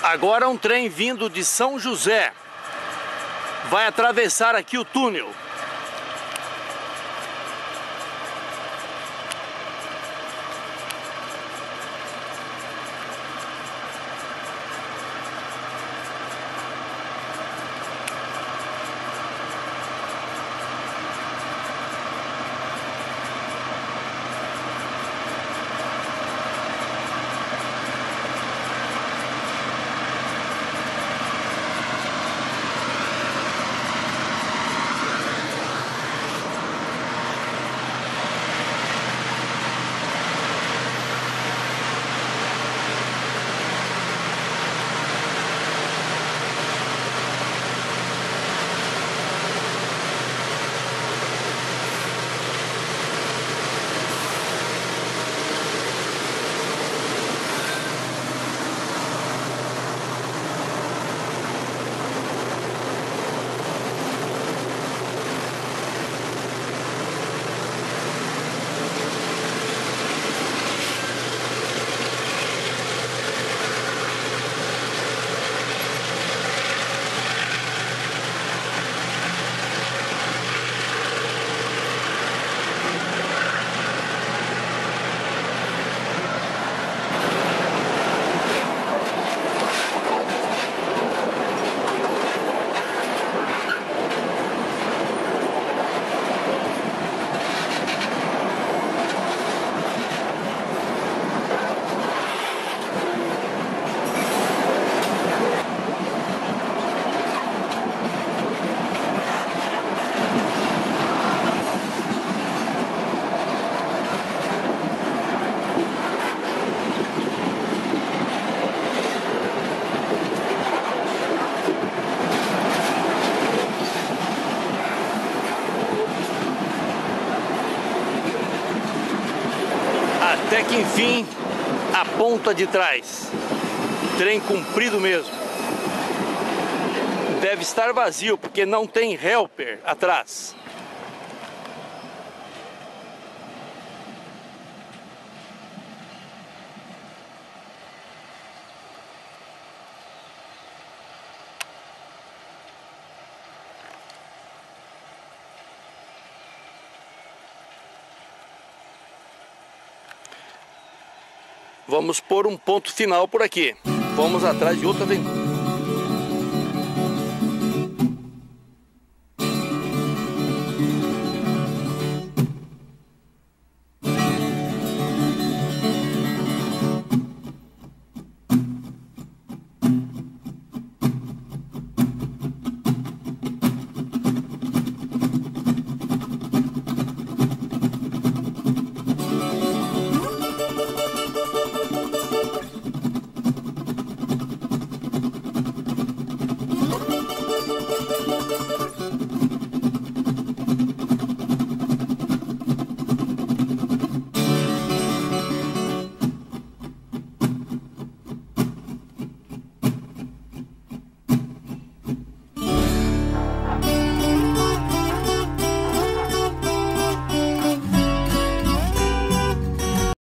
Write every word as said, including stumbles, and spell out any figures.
Agora um trem vindo de São José vai atravessar aqui o túnel. Até que enfim, a ponta de trás. Trem comprido mesmo. Deve estar vazio, porque não tem helper atrás. Vamos pôr um ponto final por aqui. Vamos atrás de outra aventura.